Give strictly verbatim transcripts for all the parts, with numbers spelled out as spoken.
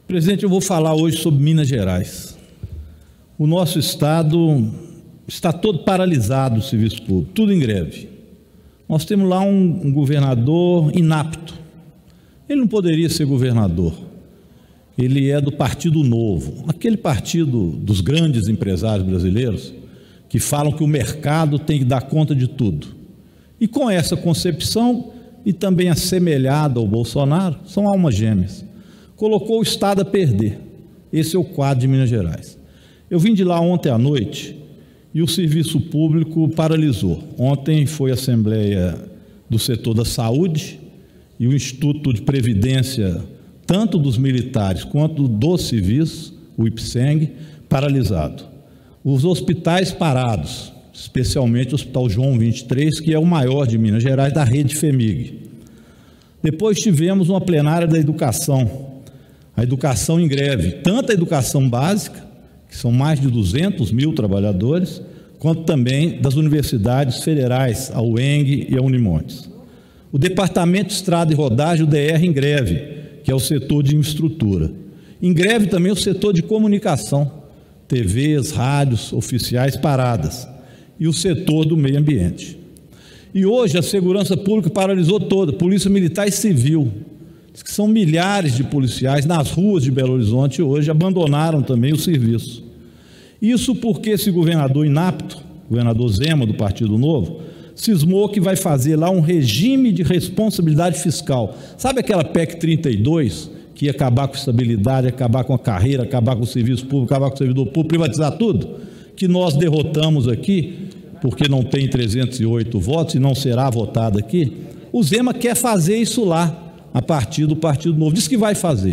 Presidente, eu vou falar hoje sobre Minas Gerais. O nosso estado está todo paralisado, o serviço público, tudo em greve. Nós temos lá um, um governador inapto. Ele não poderia ser governador. Ele é do Partido Novo, aquele partido dos grandes empresários brasileiros que falam que o mercado tem que dar conta de tudo. E com essa concepção, e também assemelhada ao Bolsonaro, são almas gêmeas. Colocou o Estado a perder. Esse é o quadro de Minas Gerais. Eu vim de lá ontem à noite e o serviço público paralisou. Ontem foi a Assembleia do Setor da Saúde e o Instituto de Previdência, tanto dos militares quanto dos civis, o IPSENG, paralisado. Os hospitais parados, especialmente o Hospital João vinte e três, que é o maior de Minas Gerais, da rede FEMIG. Depois tivemos uma plenária da educação, a educação em greve, tanto a educação básica, que são mais de duzentos mil trabalhadores, quanto também das universidades federais, a U E N G e a Unimontes. O Departamento de Estrada e Rodagem, o D R, em greve, que é o setor de infraestrutura. Em greve também o setor de comunicação, T Vs, rádios oficiais paradas, e o setor do meio ambiente. E hoje a segurança pública paralisou toda, Polícia Militar e Civil. Diz que são milhares de policiais nas ruas de Belo Horizonte hoje abandonaram também o serviço. Isso porque esse governador inapto, governador Zema do Partido Novo, cismou que vai fazer lá um regime de responsabilidade fiscal. Sabe aquela P E C trinta e dois, que ia acabar com a estabilidade, acabar com a carreira, acabar com o serviço público, acabar com o servidor público, privatizar tudo? Que nós derrotamos aqui, porque não tem trezentos e oito votos e não será votado aqui. O Zema quer fazer isso lá, a partir do Partido Novo, diz que vai fazer.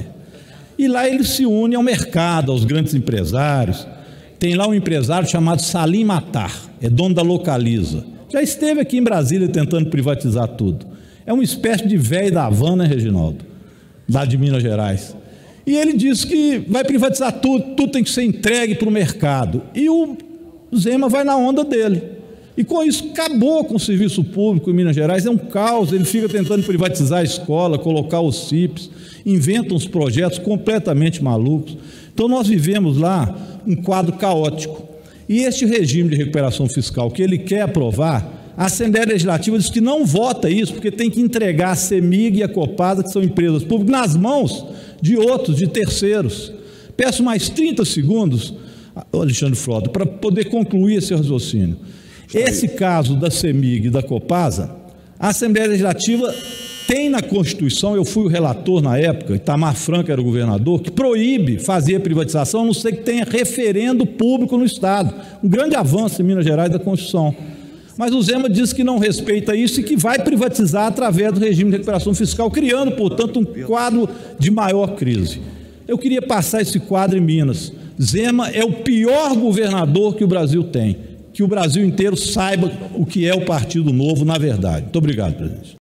E lá ele se une ao mercado, aos grandes empresários. Tem lá um empresário chamado Salim Matar, é dono da Localiza. Já esteve aqui em Brasília tentando privatizar tudo. É uma espécie de velho da Havana, né, Reginaldo? Lá de Minas Gerais. E ele diz que vai privatizar tudo, tudo tem que ser entregue para o mercado. E o Zema vai na onda dele. E com isso acabou com o serviço público em Minas Gerais, é um caos, ele fica tentando privatizar a escola, colocar os C I Ps, inventa uns projetos completamente malucos. Então nós vivemos lá um quadro caótico. E este regime de recuperação fiscal que ele quer aprovar, a Assembleia Legislativa diz que não vota isso, porque tem que entregar a CEMIG e a Copasa, que são empresas públicas, nas mãos de outros, de terceiros. Peço mais trinta segundos, Alexandre Frota, para poder concluir esse raciocínio. Esse caso da CEMIG e da Copasa, a Assembleia Legislativa tem na Constituição, eu fui o relator na época, Itamar Franco era o governador, que proíbe fazer privatização, a não ser que tenha referendo público no Estado. Um grande avanço em Minas Gerais da Constituição. Mas o Zema diz que não respeita isso e que vai privatizar através do regime de recuperação fiscal, criando, portanto, um quadro de maior crise. Eu queria passar esse quadro em Minas. Zema é o pior governador que o Brasil tem. Que o Brasil inteiro saiba o que é o Partido Novo, na verdade. Muito obrigado, presidente.